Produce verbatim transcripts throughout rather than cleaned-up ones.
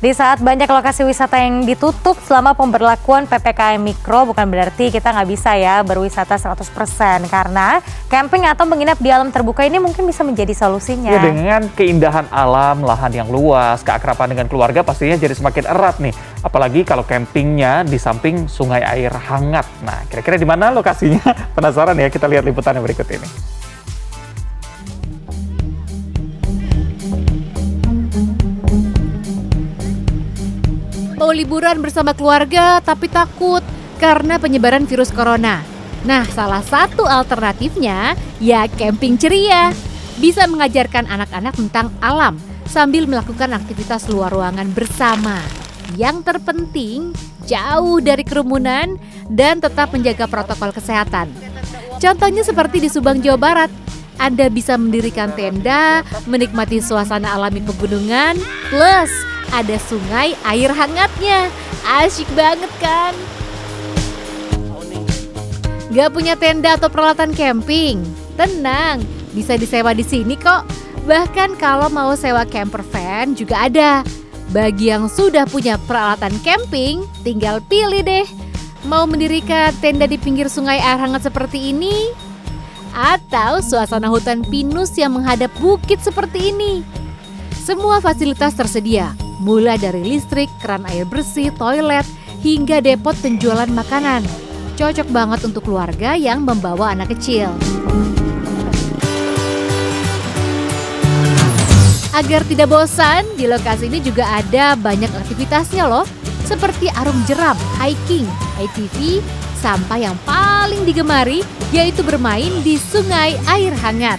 Di saat banyak lokasi wisata yang ditutup selama pemberlakuan P P K M Mikro, bukan berarti kita nggak bisa ya berwisata seratus persen. Karena camping atau menginap di alam terbuka ini mungkin bisa menjadi solusinya. Ya, dengan keindahan alam, lahan yang luas, keakraban dengan keluarga pastinya jadi semakin erat nih. Apalagi kalau campingnya di samping sungai air hangat. Nah, kira-kira di mana lokasinya? Penasaran ya? Kita lihat liputannya berikut ini. Mau liburan bersama keluarga tapi takut karena penyebaran virus corona. Nah, salah satu alternatifnya ya camping ceria. Bisa mengajarkan anak-anak tentang alam sambil melakukan aktivitas luar ruangan bersama. Yang terpenting, jauh dari kerumunan dan tetap menjaga protokol kesehatan. Contohnya seperti di Subang, Jawa Barat. Anda bisa mendirikan tenda, menikmati suasana alami pegunungan, plus ada sungai air hangatnya. Asyik banget kan? Gak punya tenda atau peralatan camping? Tenang, bisa disewa di sini kok. Bahkan kalau mau sewa camper van juga ada. Bagi yang sudah punya peralatan camping, tinggal pilih deh. Mau mendirikan tenda di pinggir sungai air hangat seperti ini? Atau suasana hutan pinus yang menghadap bukit seperti ini? Semua fasilitas tersedia, mulai dari listrik, keran air bersih, toilet, hingga depot penjualan makanan. Cocok banget untuk keluarga yang membawa anak kecil. Agar tidak bosan, di lokasi ini juga ada banyak aktivitasnya loh, seperti arung jeram, hiking, A T V, sampai yang paling digemari yaitu bermain di sungai air hangat.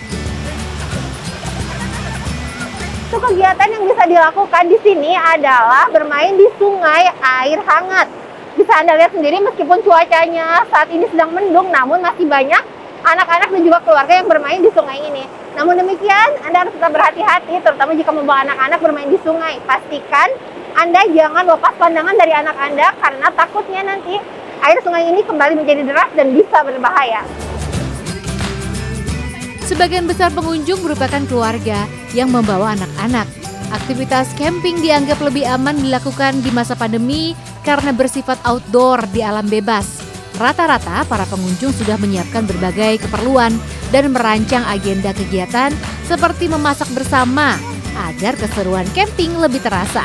Itu kegiatan yang bisa dilakukan di sini adalah bermain di sungai air hangat. Bisa Anda lihat sendiri meskipun cuacanya saat ini sedang mendung, namun masih banyak anak-anak dan juga keluarga yang bermain di sungai ini. Namun demikian, Anda harus tetap berhati-hati, terutama jika membawa anak-anak bermain di sungai. Pastikan Anda jangan lepas pandangan dari anak Anda karena takutnya nanti air sungai ini kembali menjadi deras dan bisa berbahaya. Sebagian besar pengunjung merupakan keluarga yang membawa anak-anak. Aktivitas camping dianggap lebih aman dilakukan di masa pandemi karena bersifat outdoor di alam bebas. Rata-rata para pengunjung sudah menyiapkan berbagai keperluan dan merancang agenda kegiatan seperti memasak bersama agar keseruan camping lebih terasa.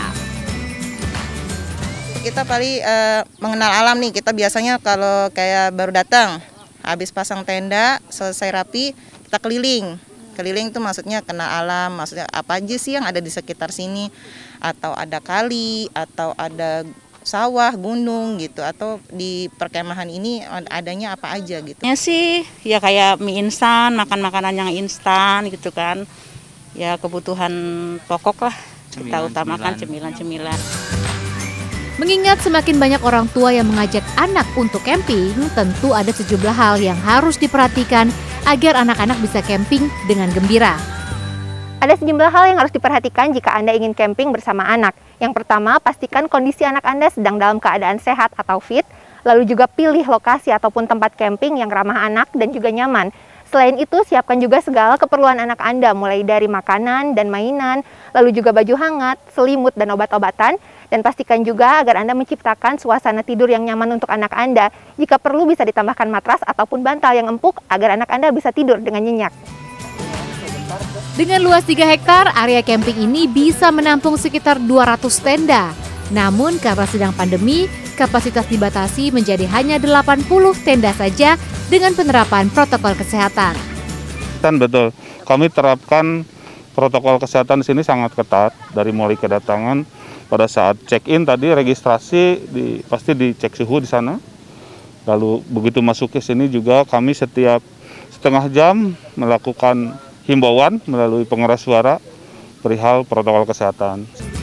Kita paling uh, mengenal alam nih, kita biasanya kalau kayak baru datang, habis pasang tenda, selesai rapi, kita keliling. Keliling itu maksudnya kenal alam, maksudnya apa aja sih yang ada di sekitar sini, atau ada kali, atau ada sawah, gunung gitu, atau di perkemahan ini adanya apa aja gitu. Ya sih, ya kayak mie instan, makan makanan yang instan gitu kan, ya kebutuhan pokok lah, kita utamakan cemilan-cemilan. Mengingat semakin banyak orang tua yang mengajak anak untuk camping, tentu ada sejumlah hal yang harus diperhatikan agar anak-anak bisa camping dengan gembira. Ada sejumlah hal yang harus diperhatikan jika Anda ingin camping bersama anak. Yang pertama, pastikan kondisi anak Anda sedang dalam keadaan sehat atau fit, lalu juga pilih lokasi ataupun tempat camping yang ramah anak dan juga nyaman. Selain itu, siapkan juga segala keperluan anak Anda, mulai dari makanan dan mainan, lalu juga baju hangat, selimut, dan obat-obatan. Dan pastikan juga agar Anda menciptakan suasana tidur yang nyaman untuk anak Anda. Jika perlu bisa ditambahkan matras ataupun bantal yang empuk agar anak Anda bisa tidur dengan nyenyak. Dengan luas tiga hektar, area camping ini bisa menampung sekitar dua ratus tenda. Namun karena sedang pandemi, kapasitas dibatasi menjadi hanya delapan puluh tenda saja dengan penerapan protokol kesehatan. Betul, kami terapkan protokol kesehatan di sini sangat ketat dari mulai kedatangan. Pada saat check-in tadi registrasi di, pasti dicek suhu di sana. Lalu begitu masuk ke sini juga kami setiap setengah jam melakukan himbauan melalui pengeras suara perihal protokol kesehatan.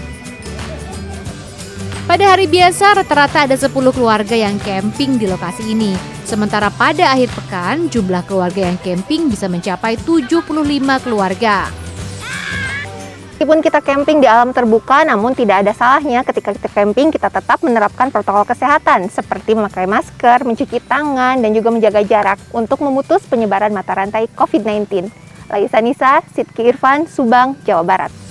Pada hari biasa rata-rata ada sepuluh keluarga yang camping di lokasi ini. Sementara pada akhir pekan jumlah keluarga yang camping bisa mencapai tujuh puluh lima keluarga. Meskipun kita camping di alam terbuka, namun tidak ada salahnya ketika kita camping kita tetap menerapkan protokol kesehatan seperti memakai masker, mencuci tangan, dan juga menjaga jarak untuk memutus penyebaran mata rantai COVID sembilan belas. Laisa Nisa, Sidki Irfan, Subang, Jawa Barat.